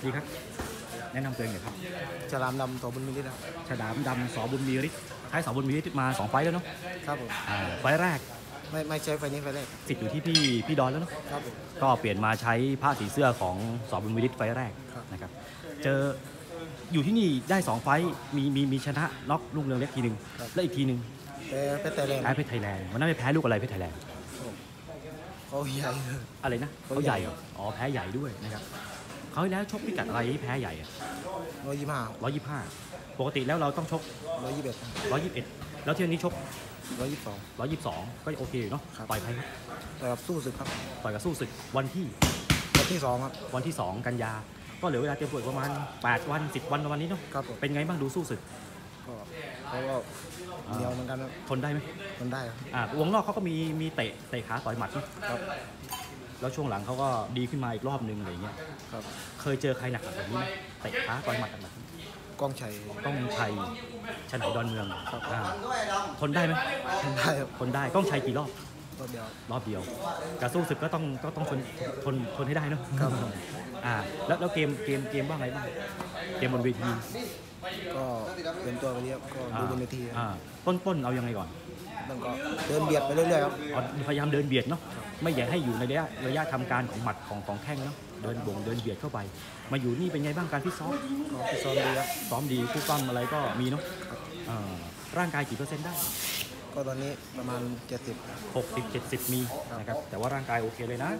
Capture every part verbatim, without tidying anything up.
ดีครับแนะนำตัวเองหน่อยครับฉลามดำสอบุญมีฤทธิ์ฉลามดำสอบุญมีฤทธิ์ใช้สอบุญมีฤทธิ์มาสองไฟแล้วเนาะครับผมไฟแรกไม่ไม่ใช้ไฟนี้ไฟแรกสิทธิ์อยู่ที่พี่พี่ดอนแล้วเนาะครับผมก็เปลี่ยนมาใช้ผ้าสีเสื้อของสอบุญมีฤทธิ์ไฟแรกนะครับเจออยู่ที่นี่ได้สองไฟมีมีมีชนะน็อกลูกเรืองเล็กทีหนึ่งและอีกทีหนึ่งแพ้เพชรไทยแลนด์แพ้เพชรไทยแลนด์วันนั้นไปแพ้ลูกอะไรเพชรไทยแลนด์เขาใหญ่อะไรนะเขาใหญ่เหรออ๋อแพ้ใหญ่ด้วยนะครับเขาแล้วชกพิกัดอะไรแพ้ใหญ่อะร้อยยี่ห้าร้อยยี่ห้าปกติแล้วเราต้องชกร้อยยี่สิบเอ็ดร้อยยี่สิบเอ็ดแล้วเที่ยวนี้ชกร้อยยี่สิบสองร้อยยี่สิบสองก็โอเคอยู่เนาะต่อยใครครับต่อยกับสู้ศึกครับต่อยกับสู้ศึกวันที่วันที่สองครับวันที่สองกันยาก็เหลือเวลาเตรียมตัวประมาณแปดวันสิบวันประมาณนี้เนาะครับเป็นไงบ้างดูสู้ศึกก็เขาก็เหนียวเหมือนกันทนได้ไหมทนได้ครับอ่าวงนอกเขาก็มีมีเตะเตะขาต่อยหมัดครับแล้วช่วงหลังเขาก็ดีขึ้นมาอีกรอบนึงอะไรเงี้ยครับเคยเจอใครหนักแบบนี้ไหมเตะขาต่อยหมัดหนักก้องชัยก้องชัยฉนายดอนเมืองทนได้ไหมทนได้ครับทนได้ก้องชัยกี่รอบรอบเดียวรอบเดียวการสู้ศึกก็ต้องก็ต้องทนทนทนให้ได้เนาะครับอ่าแล้วแล้วเกมเกมเกมว่าไงบ้างเกมบนเวทีก็เป็นตัวไปเรียบก็ดูบนเวทีต้นต้นเอายังไงก่อนมันก็เดินเบียดไปเรื่อยๆครับพยายามเดินเบียดเนาะไม่อยากให้อยู่ในระยะระยะทำการของหมัดของของแข้งเนาะเดินบ่งเดินเบียดเข้าไปมาอยู่นี่เป็นไงบ้างการฟิตซ้อมฟิตซ้อมดีครับซ้อมดีคู่ปั้มอะไรก็มีเนาะร่างกายกี่เปอร์เซ็นต์ได้ก็ตอนนี้ประมาณเจ็ดสิบหกสิบ เจ็ดสิบมีนะครับแต่ว่าร่างกายโอเคเลยนะ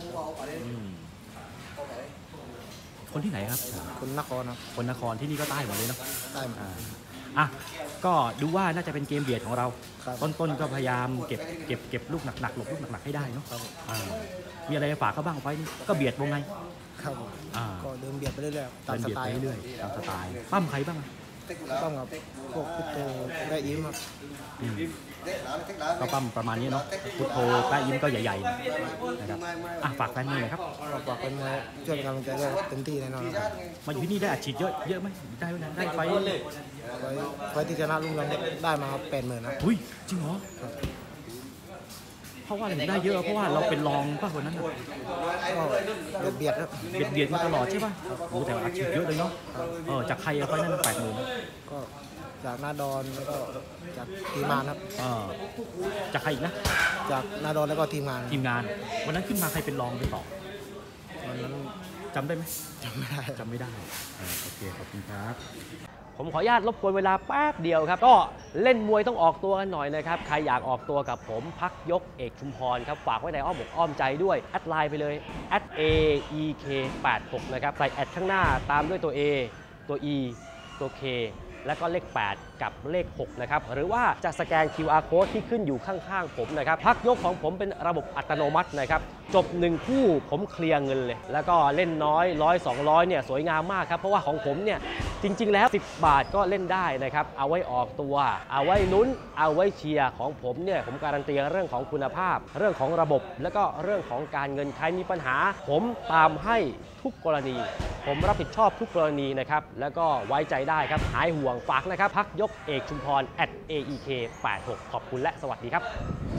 คนที่ไหนครับคนนครครับคนนครที่นี่ก็ใต้หมดเลยเนาะใต้อ่ะก็ดูว่าน่าจะเป็นเกมเบียดของเราต้นๆก็พยายามเก็บเก็บเก็บลูกหนักๆหลบลูกหนักๆให้ได้เนาะมีอะไรฝากเขาบ้างไฟนี้ก็เบียดวงในครับก็เดินเบียดไปเรื่อยๆตามสไตล์เรื่อยๆตามสไตล์ปั้มใครบ้างปั้มกับพวกพุทโธได้ยิ้มครับก็ปั้มประมาณนี้เนาะพุทโธได้ยิ้มก็ใหญ่ๆนะครับอ่ะฝากแฟนมวยหน่อยครับฝากแฟนมวยช่วยเป็นกำลังใจด้วยเต็มที่แน่นอนครับมาอยู่ที่นี่ได้อัดฉีดเยอะเยอะไหมได้ไหมได้ไฟไฟที่ชนะลุงเราได้มาแปดหมื่นนะอุ้ยจริงเหรอเพราะว่าถึงได้เยอะเพราะว่าเราเป็นรองป่ะคนนั้นก็เบียดเบียดเบียดมาตลอดใช่ป่ะโอ้แต่อัดฉีดเยอะเลยเนาะเออจากใครเอาไฟนั้นแปดหมื่นก็จากนาดอนแล้วก็จากทีมงานครับจากใครอีกนะจากนาดอนแล้วก็ทีมงานทีมงานวันนั้นขึ้นมาใครเป็นรองไปต่อวันนั้นจำได้ไหมจำไม่ได้จำไม่ได้โอเคขอบคุณครับผมขออนุญาตรบกวนเวลาแป๊บเดียวครับก็เล่นมวยต้องออกตัวกันหน่อยนะครับใครอยากออกตัวกับผมพักยกเอกชุมพรครับฝากไว้ในอ้อมอกอ้อมใจด้วยแอดไลน์ไปเลย แอด เอ อี เค แปดหก นะครับใส่แอดข้างหน้าตามด้วยตัว A ตัว E ตัว K แล้วก็เลขแปดกับเลขหกนะครับหรือว่าจะสแกน คิว อาร์ Code ที่ขึ้นอยู่ข้างๆผมนะครับพักยกของผมเป็นระบบอัตโนมัตินะครับจบหนึ่งคู่ผมเคลียร์เงินเลยแล้วก็เล่นน้อยร้อยสองร้อยเนี่ยสวยงามมากครับเพราะว่าของผมเนี่ยจริงๆแล้วสิบบาทก็เล่นได้นะครับเอาไว้ออกตัวเอาไว้ลุ้นเอาไว้เชียร์ของผมเนี่ยผมการันตีเรื่องของคุณภาพเรื่องของระบบแล้วก็เรื่องของการเงินใครมีปัญหาผมตามให้ทุกกรณีผมรับผิดชอบทุกกรณีนะครับแล้วก็ไว้ใจได้ครับหายห่วงฝากนะครับพักยกเอกชุมพร แอท เอ อี เค แปดหก ขอบคุณและสวัสดีครับ